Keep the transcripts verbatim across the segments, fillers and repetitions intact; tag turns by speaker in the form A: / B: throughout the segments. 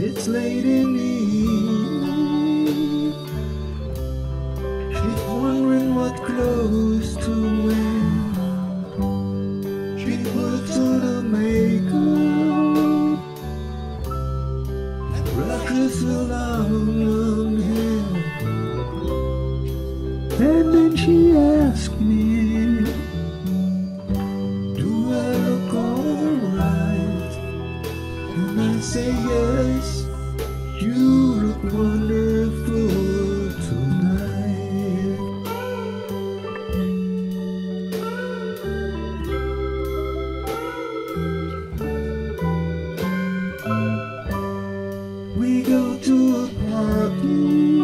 A: It's late in the evening. She's wondering what clothes to wear. She puts on her makeup and brushes her long, long hair. And then she asks me, do I look alright? And I say yes, you look wonderful tonight. We go to a party,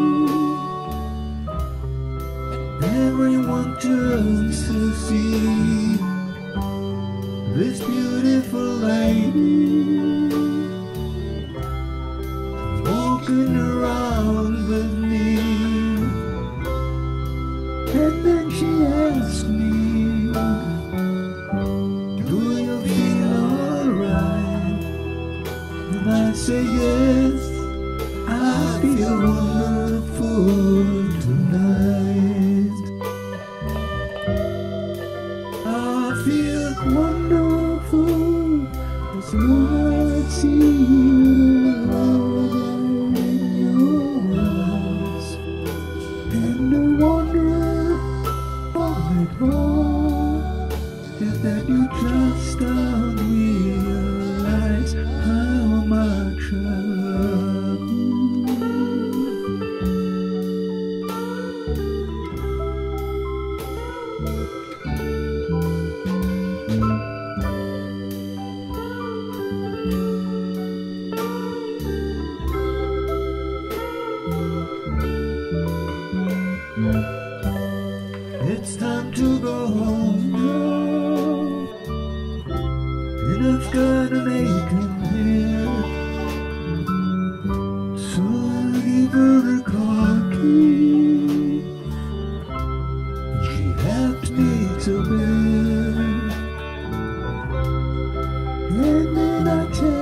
A: everyone turns to see this beautiful lady walking around with me. And then she asks me, do you feel alright? And I say yes, I feel wonderful tonight. I feel wonderful as long as I see you in your eyes. And the wonder of it all is that you just don't realize how much I love you. It's time to go home now, and I've got an aching head, so I'll give her the car key. She helped me to bed, and then I tell